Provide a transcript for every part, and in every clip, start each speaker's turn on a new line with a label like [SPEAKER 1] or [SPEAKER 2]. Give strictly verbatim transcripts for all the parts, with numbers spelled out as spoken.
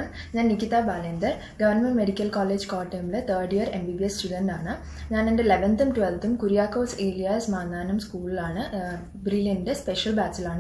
[SPEAKER 1] everyone. I am Nikita Balender, Government Medical College Kottayam third year M B B S student. I am in eleventh and twelfth Kuriakose Elias Mandanam School uh, Brilliant special batch I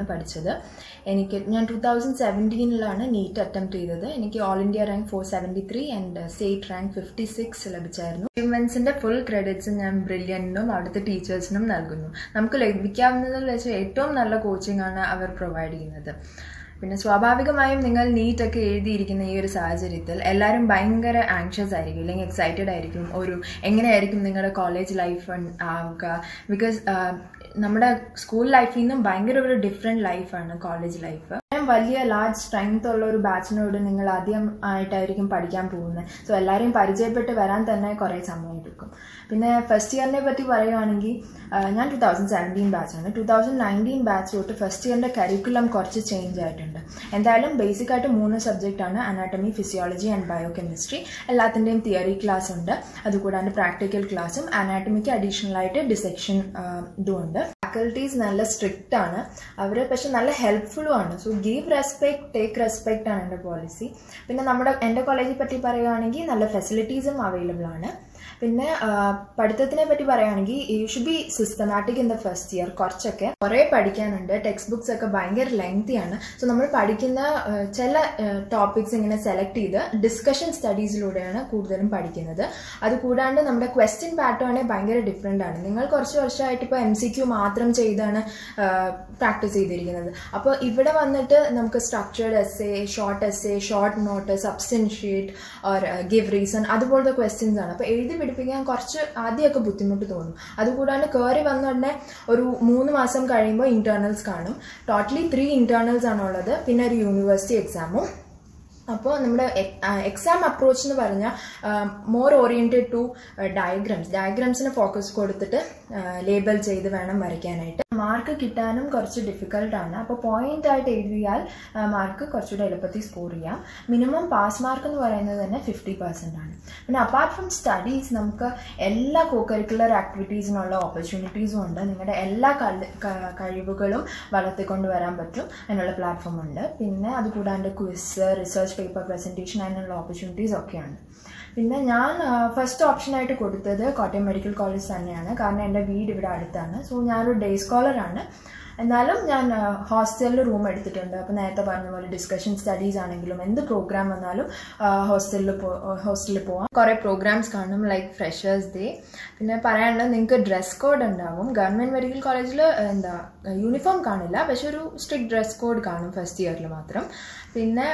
[SPEAKER 1] am twenty seventeen NEET attempt I All India rank four seventy-three and uh, state rank fifty-six achievements in the full credits I am brilliant out of the teachers nalgunnu namukku ലഭിക്കാവുന്നതിൽ വെച്ച് ഏറ്റവും നല്ല coaching ആണ് അവർ provide ചെയ്യുന്നത്. പിന്നെ സ്വാഭാവികമായും നിങ്ങൾ NEET ഒക്കെ എഴുതിയിരിക്കുന്ന ഈ ഒരു സാഹചര്യത്തിൽ എല്ലാവരും ഭയങ്കര ആങ്ഷ്യസ് ആയിരിക്കും, അല്ലെങ്കിൽ എക്സൈറ്റഡ് ആയിരിക്കും. ഒരു എങ്ങനെയായിരിക്കും നിങ്ങളുടെ കോളേജ് ലൈഫ് ആവുക? ബിക്കോസ് നമ്മുടെ സ്കൂൾ ലൈഫിൽ നിന്നും ഭയങ്കര ഒരു ഡിഫറെൻറ്റ് ലൈഫാണ് കോളേജ് ലൈഫ്. വലിയ ലാർജ് സ്ട്രെങ്ത് ഉള്ള ഒരു ബാച്ചിനോട് നിങ്ങൾ ആദ്യം ആയിട്ടായിരിക്കും പഠിക്കാൻ പോകുന്നത്. സോ എല്ലാവരെയും പരിചയപ്പെട്ട് വരാൻ തന്നെ കുറേ സമയം എടുക്കും. പിന്നെ ഫസ്റ്റ് ഇയറിനെ പറ്റി പറയുകയാണെങ്കിൽ ഞാൻ ടു തൗസൻഡ് സെവൻറ്റീൻ ബാച്ചാണ്. ടു തൗസൻഡ് നയൻറ്റീൻ ബാച്ച് തൊട്ട് ഫസ്റ്റ് ഇയറിൻ്റെ കരിക്കുലം കുറച്ച് ചേഞ്ച് ആയിട്ടുണ്ട്. എന്തായാലും ബേസിക് ആയിട്ട് മൂന്ന് സബ്ജക്റ്റാണ്: anatomy, physiology and bio chemistry. എല്ലാത്തിൻ്റെയും തിയറി ക്ലാസ് ഉണ്ട്, അതുകൂടാണ്ട് പ്രാക്ടിക്കൽ ക്ലാസ്സും അനാട്ടമിക്ക് അഡീഷണൽ ആയിട്ട് ഡിസെക്ഷൻ ഇതും ഉണ്ട്. ഫാക്കൽറ്റീസ് നല്ല സ്ട്രിക്റ്റ് ആണ്, അവർ പക്ഷെ നല്ല ഹെൽപ്ഫുള്ളും ആണ്. So give respect, take respect ആണ് എൻ്റെ പോളിസി. പിന്നെ നമ്മുടെ എൻ്റെ കോളേജിനെ പറ്റി പറയുകയാണെങ്കിൽ നല്ല ഫെസിലിറ്റീസും അവൈലബിൾ ആണ്. പിന്നെ പഠിത്തത്തിനെ പറ്റി പറയുകയാണെങ്കിൽ you should be systematic in the first year. കുറച്ചൊക്കെ കുറേ പഠിക്കാനുണ്ട്, ടെക്സ്റ്റ് ബുക്സ് ഒക്കെ ഭയങ്കര ലെങ്തിയാണ്. സോ നമ്മൾ പഠിക്കുന്ന ചില ടോപ്പിക്സ് ഇങ്ങനെ സെലക്ട് ചെയ്ത് ഡിസ്കഷൻ സ്റ്റഡീസിലൂടെയാണ് കൂടുതലും പഠിക്കുന്നത്. അതുകൂടാണ്ട് നമ്മുടെ ക്വസ്റ്റ്യൻ പാറ്റേൺ ഭയങ്കര ഡിഫറെൻ്റ് ആണ്. നിങ്ങൾ കുറച്ച് വർഷമായിട്ട് ഇപ്പോൾ എം സി ക്യു മാത്രം ചെയ്താണ് പ്രാക്ടീസ് ചെയ്തിരിക്കുന്നത്. അപ്പോൾ ഇവിടെ വന്നിട്ട് നമുക്ക് structured essay, short essay, short note, substantiate or give reason അതുപോലത്തെ ക്വസ്റ്റ്യൻസ് ആണ്. അപ്പോൾ എഴുതി പഠിപ്പിക്കാൻ കുറച്ച് ആദ്യമൊക്കെ ബുദ്ധിമുട്ട് തോന്നും. അതുകൂടാണ്ട് കയറി വന്ന ഉടനെ ഒരു മൂന്ന് മാസം കഴിയുമ്പോൾ ഇന്റേണൽസ് കാണും. ടോട്ടലി ത്രീ ഇന്റേണൽസ് ആണുള്ളത്, പിന്നെ ഒരു യൂണിവേഴ്സിറ്റി എക്സാമും. അപ്പോൾ നമ്മുടെ എക്സാം അപ്രോച്ച് എന്ന് പറഞ്ഞാൽ മോർ ഓറിയൻറ്റഡ് ടു ഡയഗ്രാംസ് ഡയഗ്രാംസിന് ഫോക്കസ് കൊടുത്തിട്ട് ലേബൽ ചെയ്ത് വേണം വരയ്ക്കാനായിട്ട്. മാർക്ക് കിട്ടാനും കുറച്ച് ഡിഫിക്കൽട്ടാണ്. അപ്പോൾ പോയിന്റ് ആയിട്ട് എഴുതിയാൽ മാർക്ക് കുറച്ചുകൂടെ എളുപ്പത്തിൽ സ്കോർ ചെയ്യാം. മിനിമം പാസ് മാർക്ക് എന്ന് പറയുന്നത് തന്നെ ഫിഫ്റ്റി പെർസെൻ്റ് ആണ്. പിന്നെ അപ്പാർട്ട് ഫ്രം സ്റ്റഡീസ് നമുക്ക് എല്ലാ കോ കരിക്കുലർ ആക്ടിവിറ്റീസിനുള്ള ഓപ്പർച്യൂണിറ്റീസും ഉണ്ട്. നിങ്ങളുടെ എല്ലാ കഴിവുകളും വളർത്തിക്കൊണ്ട് വരാൻ പറ്റും, അതിനുള്ള പ്ലാറ്റ്ഫോം ഉണ്ട്. പിന്നെ അതുകൂടാണ്ട് ക്വിസ്, റിസർച്ച് പേപ്പർ പ്രസൻറ്റേഷൻ, അതിനുള്ള ഓപ്പർച്യൂണിറ്റീസ് ഒക്കെയാണ്. പിന്നെ ഞാൻ ഫസ്റ്റ് ഓപ്ഷനായിട്ട് കൊടുത്തത് കോട്ടയം മെഡിക്കൽ കോളേജ് തന്നെയാണ്, കാരണം എൻ്റെ വീട് ഇവിടെ അടുത്താണ്. സോ ഞാനൊരു ഡേ സ്കോളറാണ്. എന്നാലും ഞാൻ ഹോസ്റ്റലിൽ റൂം എടുത്തിട്ടുണ്ട്. അപ്പോൾ നേരത്തെ പറഞ്ഞ പോലെ ഡിസ്കഷൻ സ്റ്റഡീസ് ആണെങ്കിലും എന്ത് പ്രോഗ്രാം വന്നാലും ഹോസ്റ്റലിൽ പോ ഹോസ്റ്റലിൽ പോകാം. കുറേ പ്രോഗ്രാംസ് കാണും, ലൈക്ക് ഫ്രഷേഴ്സ് ഡേ. പിന്നെ പറയാനുള്ളത് നിങ്ങൾക്ക് ഡ്രസ് കോഡ് ഉണ്ടാവും. ഗവൺമെൻറ് മെഡിക്കൽ കോളേജിൽ എന്താ യൂണിഫോം കാണില്ല, പക്ഷെ ഒരു സ്ട്രിക്റ്റ് ഡ്രസ് കോഡ് കാണും ഫസ്റ്റ് ഇയറിൽ മാത്രം. പിന്നെ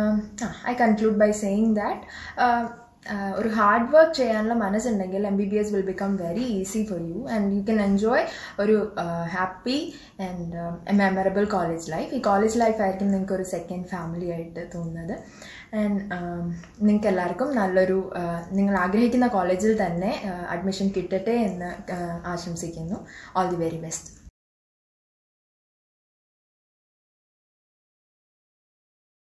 [SPEAKER 1] I conclude by saying that ഒരു ഹാർഡ് വർക്ക് ചെയ്യാനുള്ള മനസ്സുണ്ടെങ്കിൽ M B B S will become very easy for you and you can enjoy ഒരു happy and memorable college life. ഈ കോളേജ് ലൈഫ് ആയിരിക്കും നിങ്ങൾക്ക് ഒരു സെക്കൻഡ് ഫാമിലി ആയിട്ട് തോന്നുന്നത്. ആൻഡ് നിങ്ങൾക്ക് എല്ലാവർക്കും നല്ലൊരു നിങ്ങൾ ആഗ്രഹിക്കുന്ന കോളേജിൽ തന്നെ അഡ്മിഷൻ കിട്ടട്ടെ എന്ന് ആശംസിക്കുന്നു. All the very best.